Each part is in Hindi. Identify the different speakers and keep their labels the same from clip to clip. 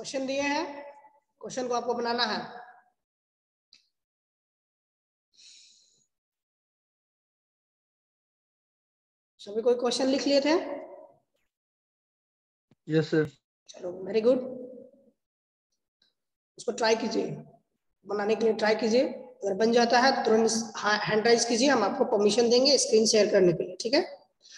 Speaker 1: क्वेश्चन दिए हैं, क्वेश्चन को आपको बनाना है। सभी कोई क्वेश्चन लिख लिए थे?
Speaker 2: Yes sir.
Speaker 1: चलो वेरी गुड, उसको ट्राई कीजिए, बनाने के लिए ट्राई कीजिए। अगर बन जाता है तो तुरंत हैंड राइज कीजिए, हम आपको परमिशन देंगे स्क्रीन शेयर करने के लिए, ठीक है?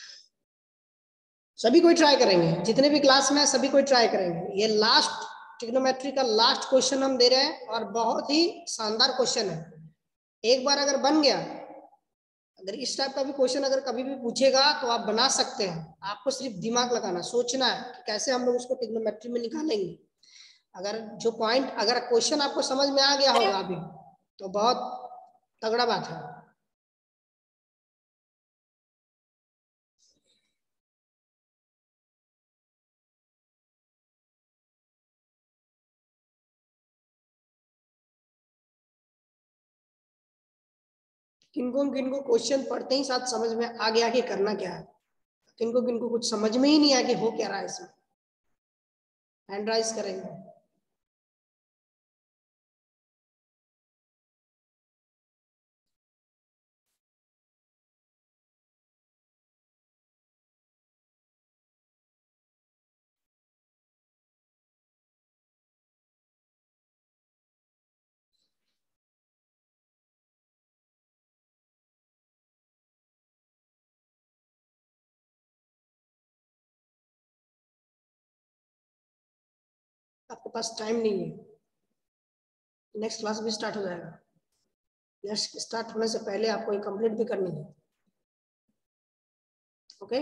Speaker 1: सभी कोई ट्राई करेंगे, जितने भी क्लास में सभी कोई ट्राई करेंगे। ये लास्ट ट्रिग्नोमेट्री का लास्ट क्वेश्चन हम दे रहे हैं और बहुत ही शानदार क्वेश्चन है। एक बार अगर बन गया, अगर इस टाइप का भी क्वेश्चन अगर कभी भी पूछेगा तो आप बना सकते हैं। आपको सिर्फ दिमाग लगाना, सोचना है कि कैसे हम लोग उसको ट्रिग्नोमेट्री में निकालेंगे। अगर जो पॉइंट, अगर क्वेश्चन आपको समझ में आ गया होगा अभी तो बहुत तगड़ा बात है। किनको किनको क्वेश्चन पढ़ते ही साथ समझ में आ गया कि करना क्या है, किनको किनको कुछ समझ में ही नहीं आया कि हो क्या रहा है इसमें, हैंड राइज करेंगे। आपके पास टाइम नहीं है, नेक्स्ट क्लास भी स्टार्ट हो जाएगा, नेक्स्ट स्टार्ट होने से पहले आपको ये कंप्लीट भी करनी है। ओके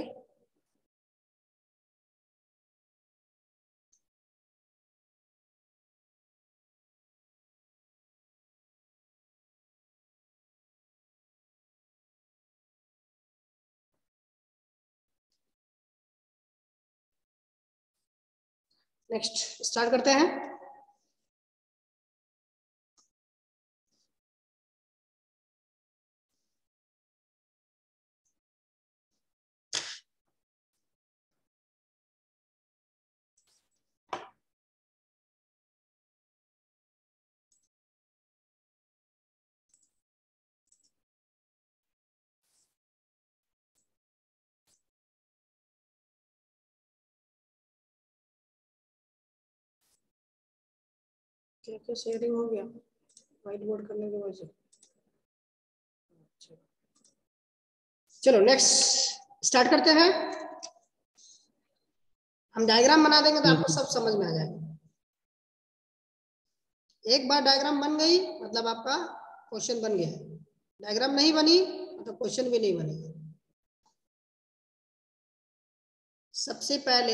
Speaker 1: नेक्स्ट स्टार्ट करते हैं। क्या क्या शेयरिंग हो गया व्हाइट बोर्ड करने की वजह से। चलो नेक्स्ट स्टार्ट करते हैं। हम डायग्राम बना देंगे तो आपको सब समझ में आ जाएगा। एक बार डायग्राम बन गई मतलब आपका क्वेश्चन बन गया, डायग्राम नहीं बनी मतलब क्वेश्चन भी नहीं बनेगा। सबसे पहले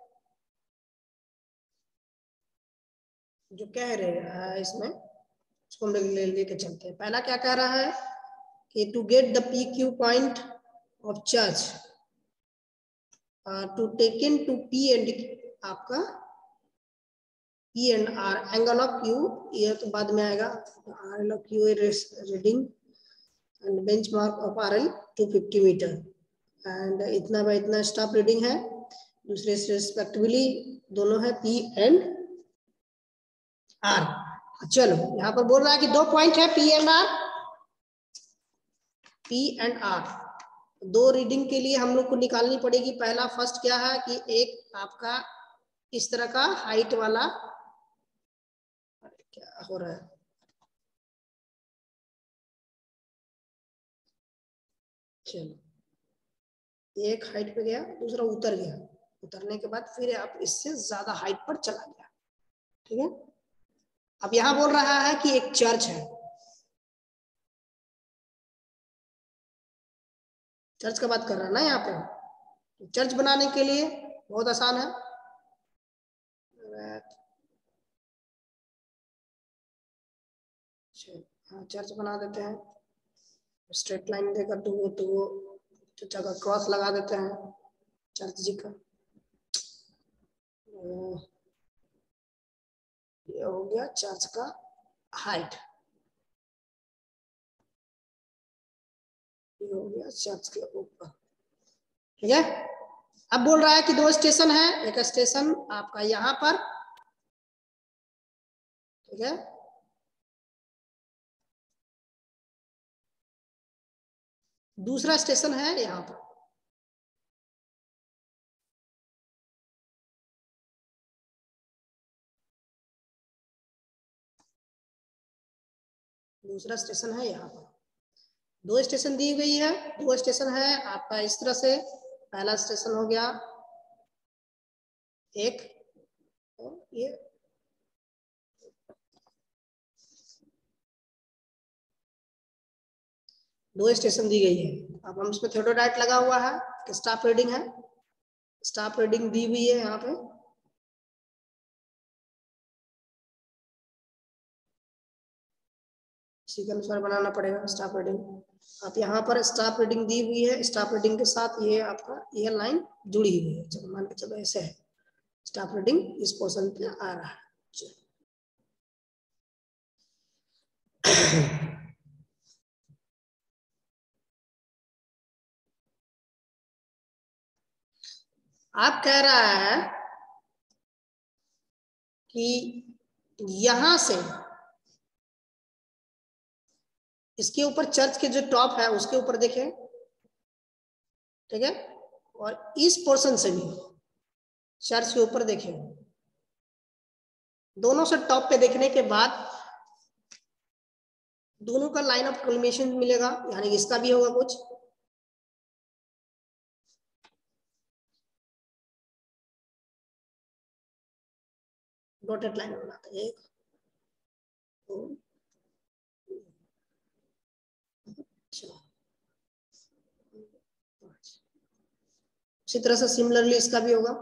Speaker 1: जो कह रहे हैं इसमें उसको हम लेके चलते हैं। पहला क्या कह रहा है कि to get the P Q point of charge to taken to P and आपका P and R angle of Q, ये तो बाद में आएगा। Angle of Q reading and benchmark of R L 250 metre and इतना बाय इतना स्टॉप रीडिंग है, दूसरे से रिस्पेक्टिवली दोनों है पी एंड आर। चलो यहाँ पर बोल रहा है कि दो पॉइंट है P and R, P and R. दो रीडिंग के लिए हम लोग को निकालनी पड़ेगी। पहला फर्स्ट क्या है कि एक आपका इस तरह का हाइट वाला, क्या हो रहा है, चलो एक हाइट पे गया, दूसरा उतर गया, उतरने के बाद फिर आप इससे ज्यादा हाइट पर चला गया, ठीक है। अब यहां बोल रहा है कि एक चर्च है, चर्च का बात कर रहा है ना यहाँ पे। चर्च बनाने के लिए बहुत आसान है, हाँ चर्च बना देते हैं। स्ट्रेट लाइन देकर तो वो चर्च का क्रॉस लगा देते हैं चर्च जी का। ये हो गया चर्च का हाइट, ये हो गया चर्च के ऊपर, ठीक है। अब बोल रहा है कि दो स्टेशन है, एक स्टेशन आपका यहाँ पर ठीक है। दूसरा स्टेशन है यहाँ पर, दूसरा स्टेशन है यहाँ पर। दो स्टेशन दी गई है, दो स्टेशन है आपका इस तरह से। पहला स्टेशन हो गया एक, ये दो स्टेशन दी गई है। अब हम इसमें थ्योडोडाइट लगा हुआ है कि स्टाफ रीडिंग है, स्टाफ रीडिंग दी हुई है यहाँ पे। इसी के अनुसार बनाना पड़ेगा स्टाफ रीडिंग। आप यहाँ पर स्टाफ रीडिंग दी हुई है, स्टाफ रीडिंग के साथ ये आपका ये लाइन जुड़ी हुई है। चलो मान के चलो ऐसे है, स्टाफ रीडिंग इस पोर्शन पे आ रहा है। आप कह रहा है कि यहां से इसके ऊपर चर्च के जो टॉप है उसके ऊपर देखें, ठीक है, और इस पोर्शन से भी चर्च के ऊपर देखें। दोनों से टॉप पे देखने के बाद दोनों का लाइन ऑफ कल्मिनेशन मिलेगा, यानी इसका भी होगा कुछ। डॉटेड लाइन बनाते हैं, 1 2 4 5। इसी तरह से सिमिलरली इसका भी होगा।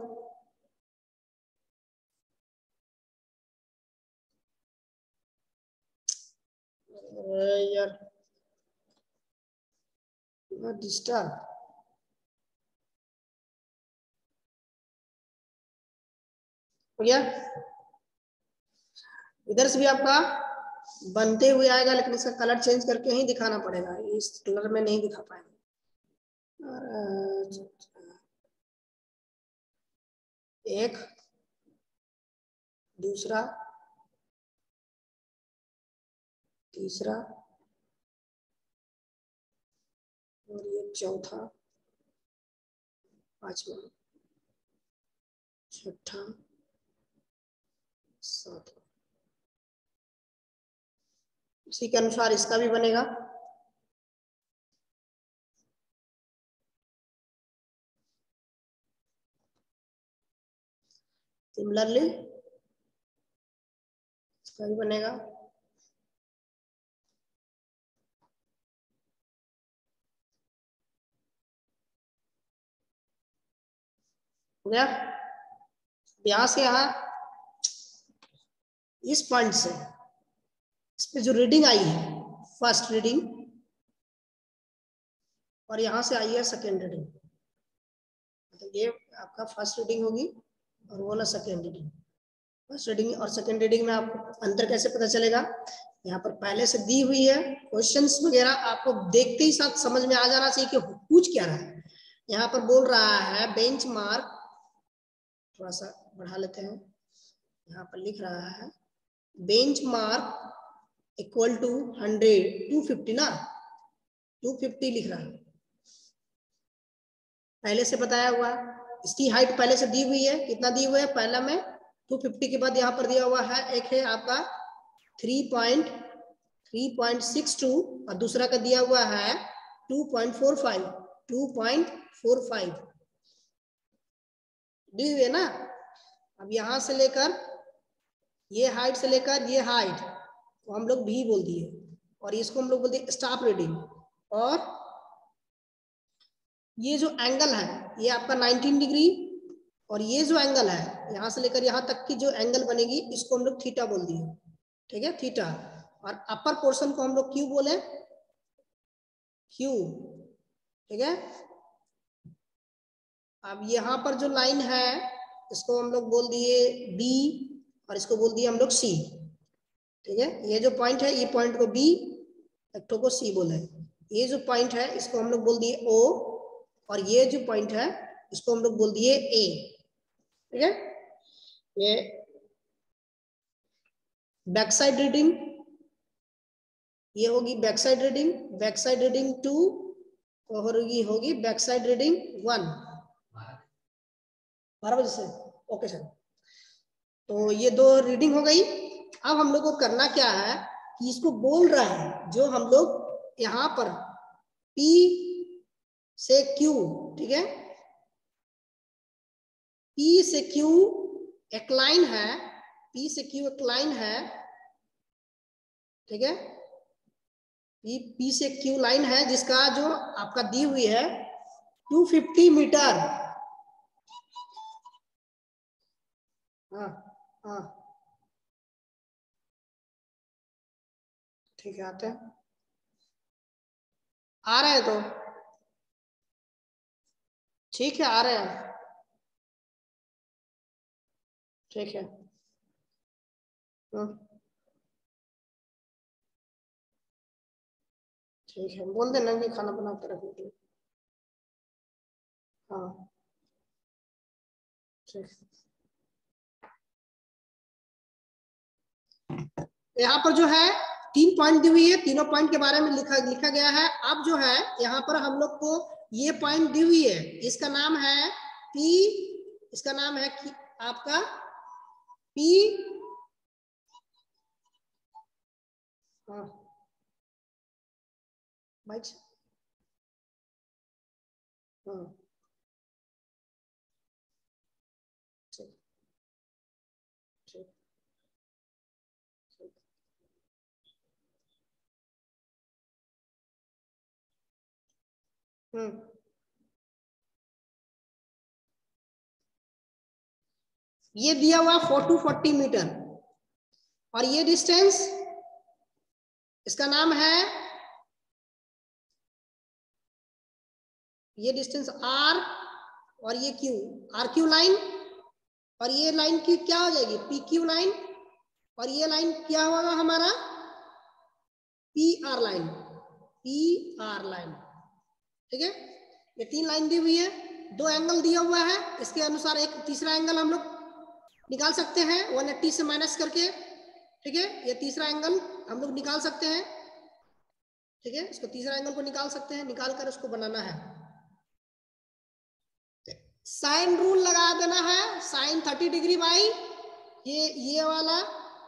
Speaker 1: यार डिस्टर्ब हो गया। इधर से भी आपका बनते हुए आएगा, लेकिन इसका कलर चेंज करके ही दिखाना पड़ेगा, इस कलर में नहीं दिखा पाएंगे। एक, दूसरा, तीसरा, और ये चौथा, पांचवा, छठा, सातवां। इसी के अनुसार इसका भी बनेगा। सिमिलरली इसका भी बनेगा। हो गया। यहां से यहां इस पॉइंट से इस पे जो रीडिंग आई है फर्स्ट रीडिंग, और यहां से आई है सेकेंड रीडिंग, तो ये आपका फर्स्ट रीडिंग होगी और वो ना सेकेंड रीडिंग। फर्स्ट रीडिंग और सेकेंड रीडिंग में आपको अंतर कैसे पता चलेगा? यहाँ पर पहले से दी हुई है, क्वेश्चंस वगैरह आपको देखते ही साथ समझ में आ जाना चाहिए कि पूछ क्या रहा है। यहाँ पर बोल रहा है बेंच मार्क, थोड़ा सा बढ़ा लेते हैं, यहाँ पर लिख रहा है बेंच मार्क इक्वल टू 100 250 ना, 250 लिख रहा है, पहले से बताया हुआ। इसकी हाइट पहले से दी हुई है, कितना दी हुआ है पहला में 250 के बाद यहाँ पर दिया हुआ है एक है आपका 3.62 और दूसरा का दिया हुआ है 2.45 दी हुई है ना। अब यहां से लेकर ये हाइट से लेकर ये हाइट को हम लोग भी बोल दिए, और इसको हम लोग बोल दिए स्टाफ रीडिंग। और ये जो एंगल है ये आपका 19 डिग्री, और ये जो एंगल है यहां से लेकर यहां तक की जो एंगल बनेगी इसको हम लोग थीटा बोल दिए, ठीक है, थीटा। और अपर पोर्शन को हम लोग क्यू बोले, क्यू, ठीक है। अब यहाँ पर जो लाइन है इसको हम लोग बोल दिए बी, और इसको बोल दिए हम लोग सी, ठीक है। ये जो पॉइंट है ये पॉइंट को बी, एक को सी बोले। ये जो पॉइंट है इसको हम लोग बोल दिए ओ, और ये जो पॉइंट है इसको हम लोग बोल दिए ए, ठीक है। ये बैक साइड रीडिंग, ये होगी back side reading, back side reading 2 और ये होगी बैक साइड रीडिंग 1, 12 बजे से। ओके सर, तो ये 2 रीडिंग हो गई। अब हम लोग को करना क्या है कि इसको बोल रहा है जो हम लोग यहाँ पर P से Q, ठीक है, P से Q एक लाइन है, P से Q एक लाइन है, ठीक है, P से Q लाइन है जिसका जो आपका दी हुई है 250 मीटर। हाँ हाँ ठीक है, आते हैं, आ रहे हैं तो ठीक है, आ रहे हैं, ठीक है। ठीक है, बोल देना कि खाना बना कर रखने के लिए। हाँ ठीक है। यहाँ पर जो है 3 पॉइंट दी हुई है, तीनों पॉइंट के बारे में लिखा गया है। अब जो है यहाँ पर हम लोग को ये पॉइंट दी हुई है, इसका नाम है P, इसका नाम है आपका P, हाँ भाई, हाँ ठीक ठीक ठीक। ये दिया हुआ 440 मीटर और ये डिस्टेंस, इसका नाम है, ये डिस्टेंस R और ये Q, RQ लाइन, और ये लाइन की क्या हो जाएगी PQ लाइन, और ये लाइन क्या होगा हमारा PR लाइन, PR लाइन, ठीक है। ये 3 लाइन दी हुई है, 2 एंगल दिया हुआ है, इसके अनुसार एक तीसरा एंगल हम लोग निकाल सकते हैं 180 से माइनस करके, ठीक है। ये तीसरा एंगल हम लोग निकाल सकते हैं, ठीक है, इसको तीसरा एंगल को निकाल सकते हैं, निकाल कर उसको बनाना है। साइन रूल लगा देना है, साइन 30 डिग्री बाई ये वाला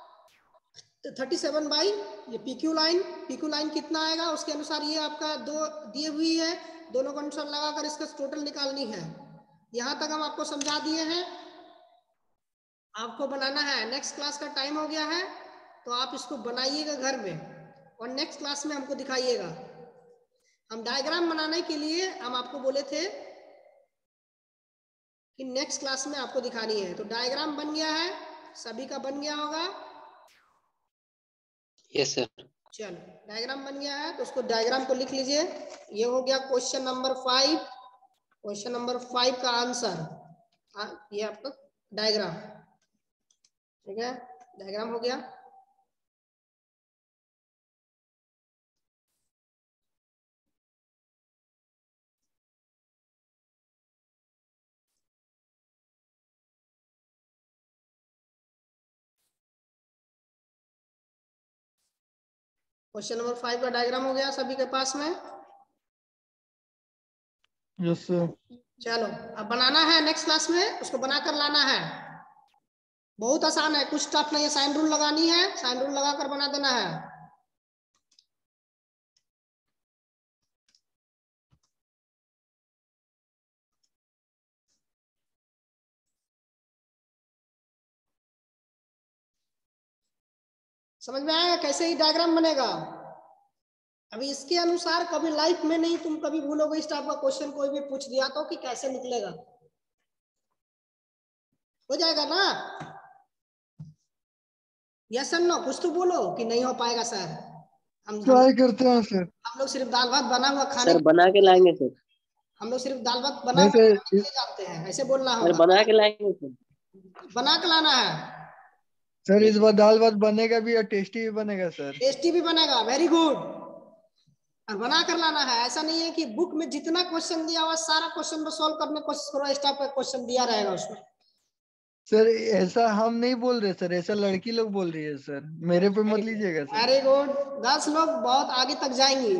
Speaker 1: 37 बाई ये PQ लाइन, PQ लाइन कितना आएगा उसके अनुसार ये आपका 2 दिए हुई है, दोनों को अनुसार लगाकर इसका टोटल निकालनी है। यहां तक हम आपको समझा दिए हैं, आपको बनाना है। नेक्स्ट क्लास का टाइम हो गया है तो आप इसको बनाइएगा घर में और नेक्स्ट क्लास में हमको दिखाइएगा। हम डायग्राम बनाने के लिए हम आपको बोले थे कि नेक्स्ट क्लास में आपको दिखानी है, तो डायग्राम बन गया है, सभी का बन गया होगा।
Speaker 2: Yes sir.
Speaker 1: चलो डायग्राम बन गया है तो उसको डायग्राम को लिख लीजिए। ये हो गया क्वेश्चन नंबर 5, क्वेश्चन नंबर 5 का आंसर, ये आपका डायग्राम, ठीक है, डायग्राम हो गया। क्वेश्चन नंबर 5 का डायग्राम हो गया सभी के पास में।
Speaker 3: Yes sir.
Speaker 1: चलो अब बनाना है, नेक्स्ट क्लास में उसको बनाकर लाना है, बहुत आसान है, कुछ टफ नहीं है। साइन रूल लगानी है, साइन रूल लगाकर बना देना है। समझ में आया कैसे ही डायग्राम बनेगा। अभी इसके अनुसार कभी लाइफ में नहीं तुम कभी भूलोगे इस टाइप का क्वेश्चन कोई भी पूछ दिया तो कि कैसे निकलेगा, हो जाएगा ना। यस सर, नो कुछ तो बोलो कि नहीं हो पाएगा सर। हम
Speaker 3: ट्राई करते हैं सर।
Speaker 1: हम लोग सिर्फ दाल भात बना हुआ खाने,
Speaker 2: सर बना के लाएंगे सर।
Speaker 1: हम लोग सिर्फ दाल भात बना
Speaker 3: नहीं
Speaker 1: हुआ
Speaker 3: सर,
Speaker 1: खाने के लिए जानते हैं, ऐसे बोलना
Speaker 2: सर
Speaker 1: होगा।
Speaker 2: बना के लाएंगे सर।
Speaker 1: बना के लाना है
Speaker 3: सर इस बार दाल भात बनेगा भी और टेस्टी भी बनेगा सर।
Speaker 1: टेस्टी भी बनेगा, वेरी गुड। और बना कर लाना है, ऐसा नहीं है कि बुक में जितना क्वेश्चन दिया हुआ सारा क्वेश्चन को सॉल्व करने की कोशिश करो, इस टाइप का क्वेश्चन दिया रहेगा उसमें।
Speaker 3: सर ऐसा हम नहीं बोल रहे सर, ऐसा लड़की लोग बोल रही है सर, मेरे पे मत लीजिएगा सर।
Speaker 1: वेरी गुड, 10 लोग बहुत आगे तक जाएंगे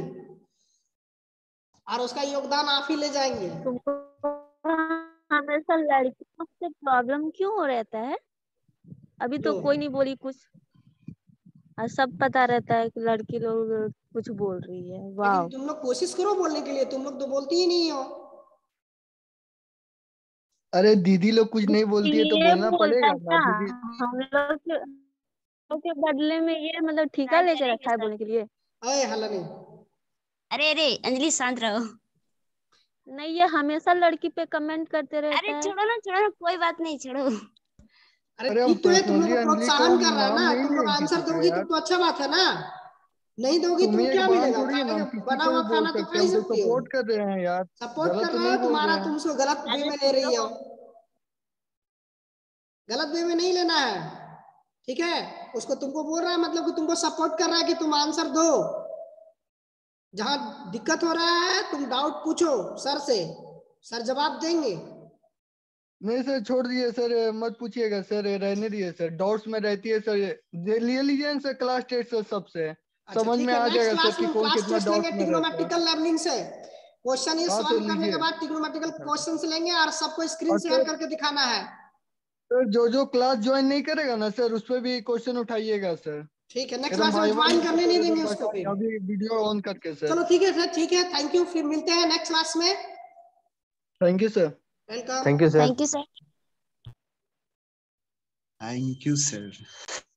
Speaker 1: और उसका योगदान आप ही ले जाएंगे।
Speaker 4: तुमको हमेशा लड़कियों से प्रॉब्लम क्यों रहता है? अभी तो
Speaker 1: लो,
Speaker 4: कोई नहीं बोली कुछ, और सब पता रहता है कि लड़की लोग कुछ बोल रही है। वाह,
Speaker 1: लेकिन तुम लोग कोशिश करो बोलने के लिए, तुम लोग तो बोलती ही नहीं हो।
Speaker 3: अरे दीदी लोग कुछ नहीं बोलती है तो
Speaker 4: ये
Speaker 3: बोलना
Speaker 4: बोलता
Speaker 3: पड़ेगा
Speaker 4: है
Speaker 3: ना
Speaker 4: क्या?
Speaker 3: दीदी।
Speaker 4: हम लोग के बदले में ये मतलब ठीका
Speaker 5: ट्राई
Speaker 4: लेके
Speaker 5: करेंगे
Speaker 4: रखा है
Speaker 5: सर।
Speaker 4: बोलने के लिए।
Speaker 1: अरे हल्ला नहीं।
Speaker 5: अरे अरे अंजलि शांत रहो।
Speaker 4: नहीं, ये हमेशा लड़की पे कमेंट करते रहता
Speaker 5: अरे
Speaker 4: है।
Speaker 5: छोड़ो ना कोई बात नहीं, छोड़ो।
Speaker 1: अरे
Speaker 3: अरे हम
Speaker 1: ठीक तो है, तुम लोग
Speaker 3: पर्सनली
Speaker 1: को
Speaker 3: अंजलि को
Speaker 1: प्रोत्साहन कर रहा है
Speaker 3: नाम
Speaker 1: ना,
Speaker 3: नहीं
Speaker 1: तुम लोग
Speaker 3: लिए
Speaker 1: आंसर
Speaker 3: किसी का
Speaker 1: दोगी
Speaker 3: यार।
Speaker 1: तो अच्छा बात है ना। नहीं दोगी
Speaker 3: तुम
Speaker 1: तो
Speaker 3: ही एक
Speaker 1: क्या
Speaker 3: बात
Speaker 1: मिलेगा?
Speaker 3: थोड़ी है ना, हम
Speaker 1: खाने
Speaker 3: किसी
Speaker 1: बना
Speaker 3: को
Speaker 1: हुआ
Speaker 3: भी बोल
Speaker 1: खाना तो
Speaker 3: सकते
Speaker 1: खा
Speaker 3: हैं,
Speaker 1: ही
Speaker 3: हम तो
Speaker 1: सकती हो।
Speaker 3: सपोर्ट कर रहे हैं यार।
Speaker 1: सपोर्ट
Speaker 3: गलत
Speaker 1: कर
Speaker 3: तो
Speaker 1: रहे
Speaker 3: नहीं
Speaker 1: हो,
Speaker 3: बोल
Speaker 1: तुम्हारा
Speaker 3: रहे हैं।
Speaker 1: तुमसे गलत वे
Speaker 5: अरे
Speaker 1: में ले रही
Speaker 5: छोड़ो।
Speaker 1: हो। गलत वे में नहीं लेना है, ठीक है। उसको तुमको बोल रहा है मतलब कि तुमको सपोर्ट कर रहा है कि तुम आंसर दो। जहां दिक्कत हो रहा है तुम डाउट पूछो सर से, सर जवाब देंगे।
Speaker 3: नहीं सर छोड़ दिए सर, मत पूछिएगा सर, रहने दिए सर, डाउट्स में रहती है सर, ले लीजिए ना सर क्लास टेस्ट सर सबसे
Speaker 1: अच्छा
Speaker 3: समझ
Speaker 1: ठीक
Speaker 3: में
Speaker 1: है,
Speaker 3: आ
Speaker 1: नेक्स्ट
Speaker 3: जाएगा सर
Speaker 1: क्लास
Speaker 3: कि
Speaker 1: में हम
Speaker 3: कौन
Speaker 1: क्लास
Speaker 3: कितना
Speaker 1: टेस्ट लेंगे
Speaker 3: डाउट्स में रहता है।
Speaker 1: ट्रिग्नोमेट्रिकल लेवलिंग से। क्वेश्चन ये
Speaker 3: हाँ
Speaker 1: सॉल्व
Speaker 3: सर
Speaker 1: करने के
Speaker 3: लीजिए।
Speaker 1: बाद ट्रिग्नोमेट्रिकल क्वेश्चन लेंगे और सबको स्क्रीन
Speaker 3: और
Speaker 1: शेयर
Speaker 3: सर,
Speaker 1: करके दिखाना है।
Speaker 3: सर जो जो क्लास ज्वाइन नहीं करेगा ना सर उस पर भी क्वेश्चन उठाइएगा सर।
Speaker 1: ठीक है, नेक्स्ट
Speaker 3: एकदम
Speaker 1: क्लास में
Speaker 3: भाईवा
Speaker 1: ज्वाइन
Speaker 3: लेके
Speaker 1: करने नहीं
Speaker 3: सर,
Speaker 1: देंगे
Speaker 3: एकदम
Speaker 1: उसको फिर।
Speaker 3: अभी वीडियो ऑन करके सर।
Speaker 1: चलो ठीक है सर, ठीक है, थैंक यू, फिर मिलते हैं नेक्स्ट क्लास में।
Speaker 3: Thank you sir.
Speaker 1: Welcome.
Speaker 2: Thank you sir.
Speaker 5: Thank you sir.
Speaker 6: Thank you, sir.